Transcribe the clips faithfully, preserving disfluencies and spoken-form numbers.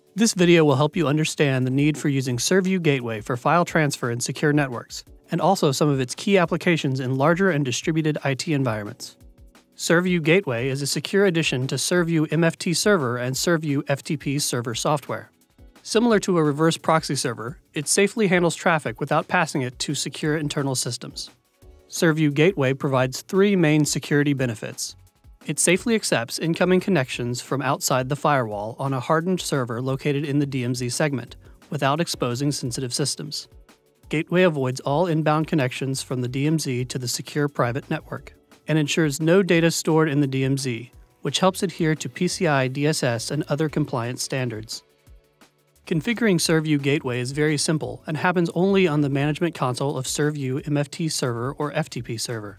This video will help you understand the need for using Serv-U Gateway for file transfer in secure networks, and also some of its key applications in larger and distributed I T environments. Serv-U Gateway is a secure addition to Serv-U M F T Server and Serv-U F T P Server software. Similar to a reverse proxy server, it safely handles traffic without passing it to secure internal systems. Serv-U Gateway provides three main security benefits. It safely accepts incoming connections from outside the firewall on a hardened server located in the D M Z segment, without exposing sensitive systems. Gateway avoids all inbound connections from the D M Z to the secure private network, and ensures no data stored in the D M Z, which helps adhere to P C I D S S and other compliance standards. Configuring Serv-U Gateway is very simple and happens only on the management console of Serv-U M F T Server or F T P Server.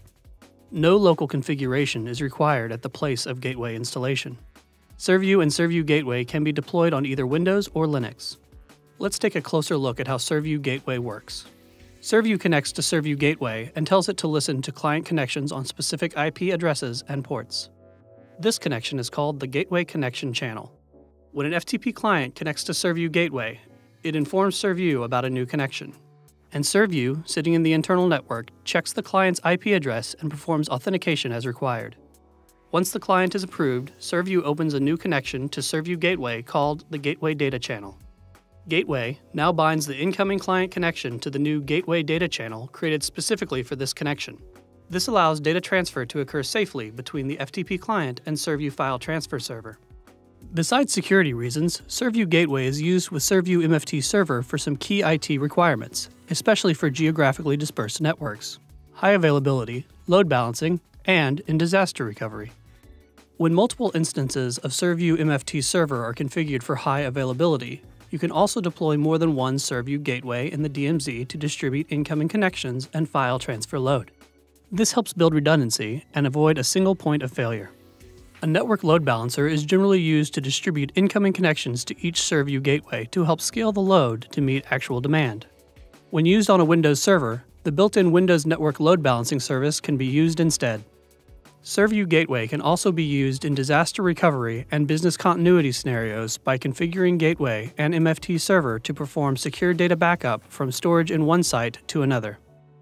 No local configuration is required at the place of gateway installation. Serv-U and Serv-U Gateway can be deployed on either Windows or Linux. Let's take a closer look at how Serv-U Gateway works. Serv-U connects to Serv-U Gateway and tells it to listen to client connections on specific I P addresses and ports. This connection is called the Gateway Connection Channel. When an F T P client connects to Serv-U Gateway, it informs Serv-U about a new connection. And Serv-U, sitting in the internal network, checks the client's I P address and performs authentication as required. Once the client is approved, Serv-U opens a new connection to Serv-U Gateway called the Gateway Data Channel. Gateway now binds the incoming client connection to the new Gateway Data Channel created specifically for this connection. This allows data transfer to occur safely between the F T P client and Serv-U file transfer server. Besides security reasons, Serv-U Gateway is used with Serv-U M F T Server for some key I T requirements, especially for geographically dispersed networks, high availability, load balancing, and in disaster recovery. When multiple instances of Serv-U M F T Server are configured for high availability, you can also deploy more than one Serv-U Gateway in the D M Z to distribute incoming connections and file transfer load. This helps build redundancy and avoid a single point of failure. A network load balancer is generally used to distribute incoming connections to each Serv-U Gateway to help scale the load to meet actual demand. When used on a Windows server, the built-in Windows Network Load Balancing service can be used instead. Serv-U Gateway can also be used in disaster recovery and business continuity scenarios by configuring Gateway and M F T Server to perform secure data backup from storage in one site to another.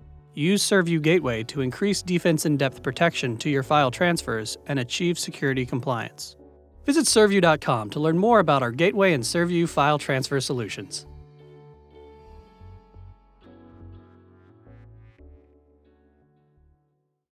Use Serv-U Gateway to increase defense-in-depth protection to your file transfers and achieve security compliance. Visit serv u dot com to learn more about our Gateway and Serv-U file transfer solutions.